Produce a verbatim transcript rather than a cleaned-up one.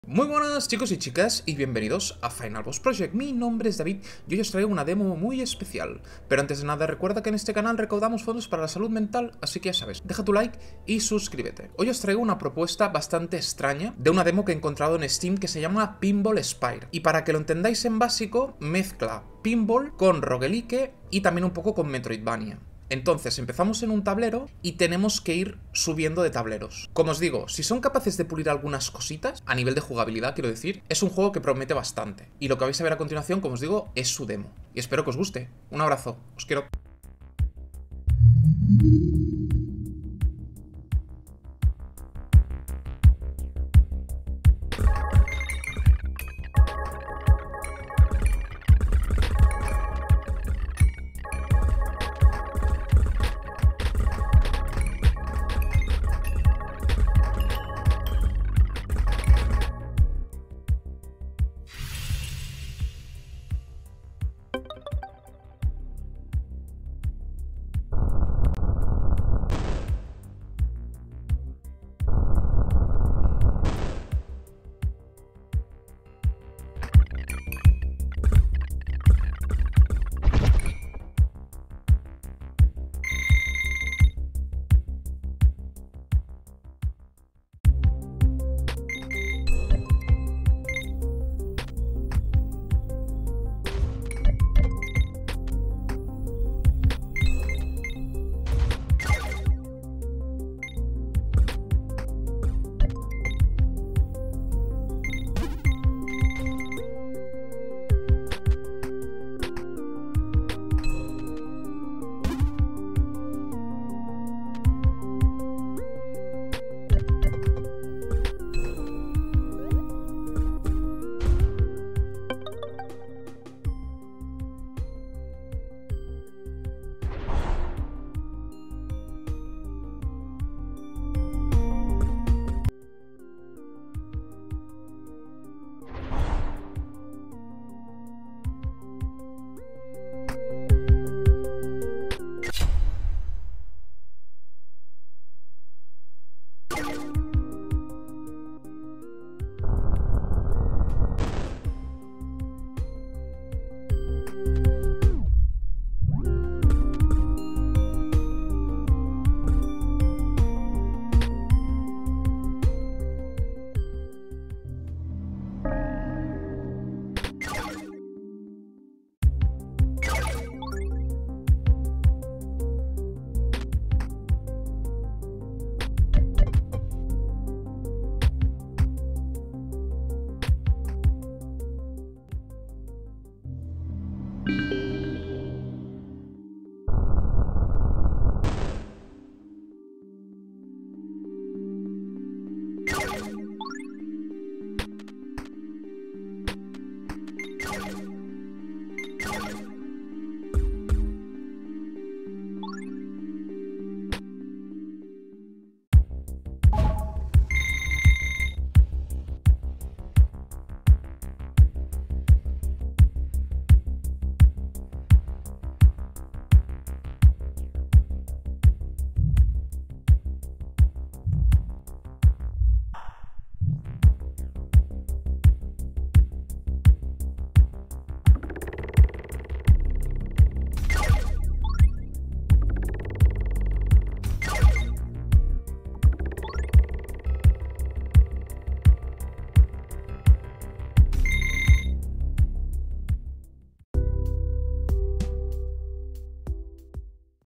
Muy buenas chicos y chicas y bienvenidos a Final Boss Project. Mi nombre es David y hoy os traigo una demo muy especial. Pero antes de nada recuerda que en este canal recaudamos fondos para la salud mental, así que ya sabes, deja tu like y suscríbete. Hoy os traigo una propuesta bastante extraña de una demo que he encontrado en Steam que se llama Pinball Spire. Y para que lo entendáis en básico, mezcla pinball con roguelike y también un poco con Metroidvania. Entonces empezamos en un tablero y tenemos que ir subiendo de tableros. Como os digo, si son capaces de pulir algunas cositas, a nivel de jugabilidad quiero decir, es un juego que promete bastante. Y lo que vais a ver a continuación, como os digo, es su demo. Y espero que os guste. Un abrazo, os quiero.